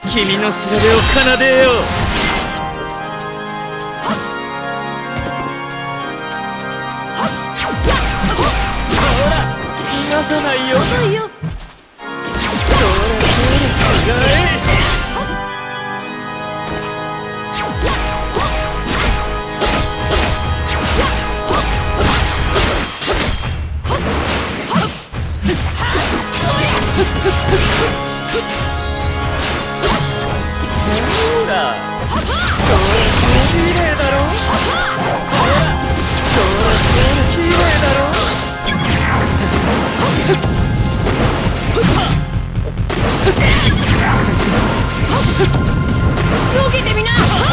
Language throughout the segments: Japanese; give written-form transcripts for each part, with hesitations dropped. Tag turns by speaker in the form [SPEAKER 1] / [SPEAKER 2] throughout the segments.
[SPEAKER 1] 君の調べを奏でよう。ほら逃がさないよ。
[SPEAKER 2] 遅いよ。よけてみな。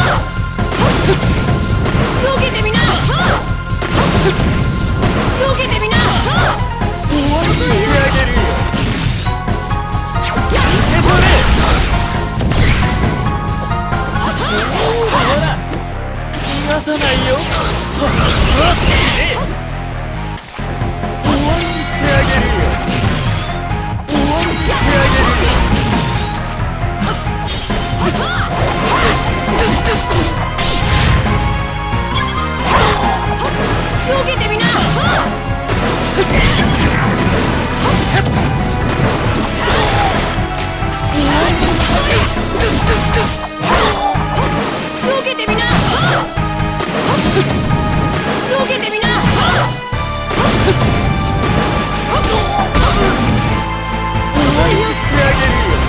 [SPEAKER 2] よけてみな。よけてみな。
[SPEAKER 1] 終わりにしてあげるよ。受け取れ。ほら逃がさないよ。終わりにしてあげるよ。終わりにしてあげるよ。
[SPEAKER 2] よけてみな。よけてみな。よけてみな。
[SPEAKER 1] 終わりにしてあげるよ。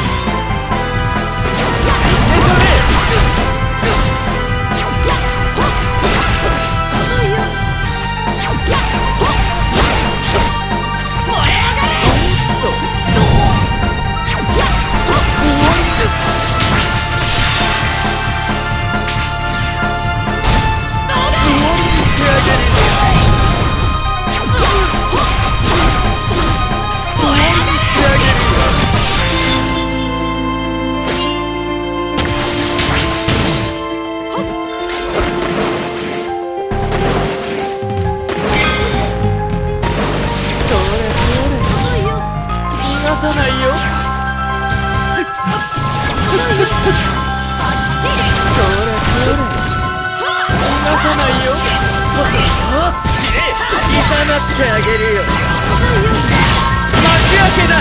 [SPEAKER 1] ってあげるよ。幕開けだ。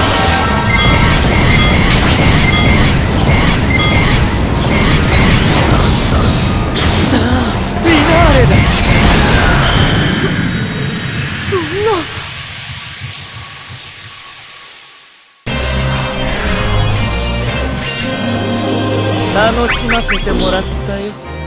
[SPEAKER 1] さあフィナーレだ。
[SPEAKER 2] そんな。
[SPEAKER 1] 楽しませてもらったよ。